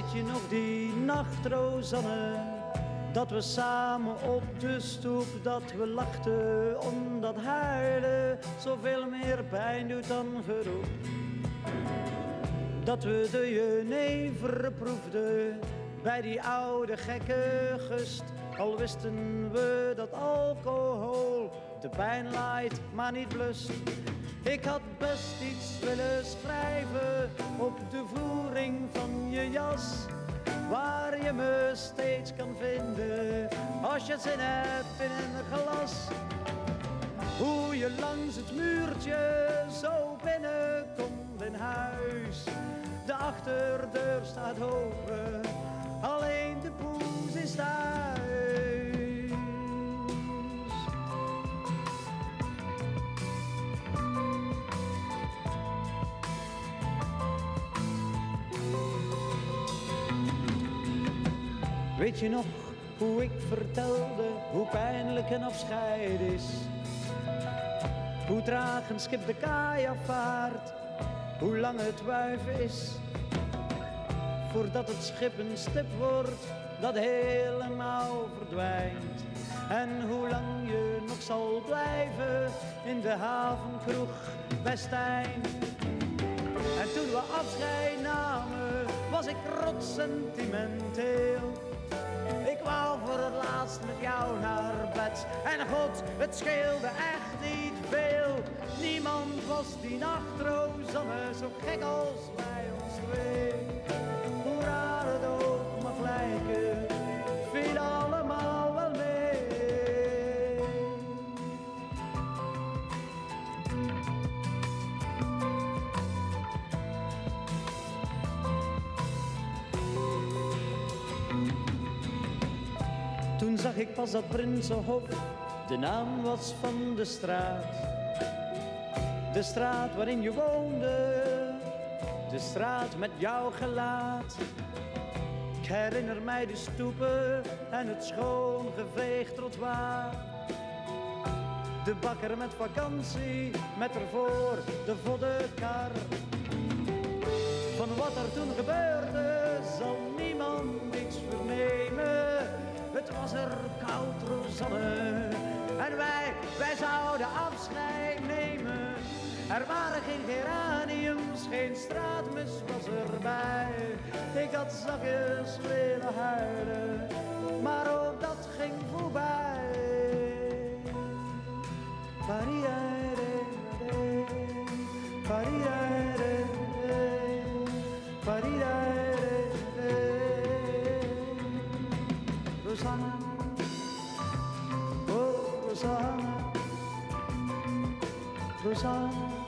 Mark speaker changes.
Speaker 1: Weet je nog die nacht, Rosanne, dat we samen op de stoep, dat we lachten omdat huilen zoveel meer pijn doet dan geroep. Dat we de jenever proefden bij die oude gekke gust, al wisten we dat alcohol de pijn laait, maar niet blust. Ik had best iets willen schrijven op de voering van je jas, waar je me steeds kan vinden als je zin hebt in een glas. Hoe je langs het muurtje zo binnenkomt in huis, de achterdeur staat open, alleen de poes is thuis. Weet je nog hoe ik vertelde hoe pijnlijk een afscheid is? Hoe traag een schip de kaai afvaart, hoe lang het wuiven is, voordat het schip een stip wordt dat helemaal verdwijnt. En hoe lang je nog zal blijven in de havenkroeg bij Stijn. En toen we afscheid namen was ik rot sentimenteel. Ik wou voor het laatst met jou naar bed. En god, het scheelde echt niet veel. Niemand was die nacht, Rosanne, zo gek als wij ons twee. Hoe raar het ook mag lijken, viel allemaal wel mee. Toen zag ik pas dat Prinsenhof de naam was van de straat. De straat waarin je woonde, de straat met jouw gelaat. Ik herinner mij de stoepen en het schoongeveegd trottoir. De bakker met vakantie, met ervoor de voddenkar. Van wat er toen gebeurde zal niemand iets vernemen. Het was er koud, Rosanne, en wij zouden afscheid nemen. Er waren geen geraniums, geen straatmus was erbij. Ik had zachtjes willen huilen, maar ook dat ging voorbij. Rosanne, oh Rosanne, Rosanne.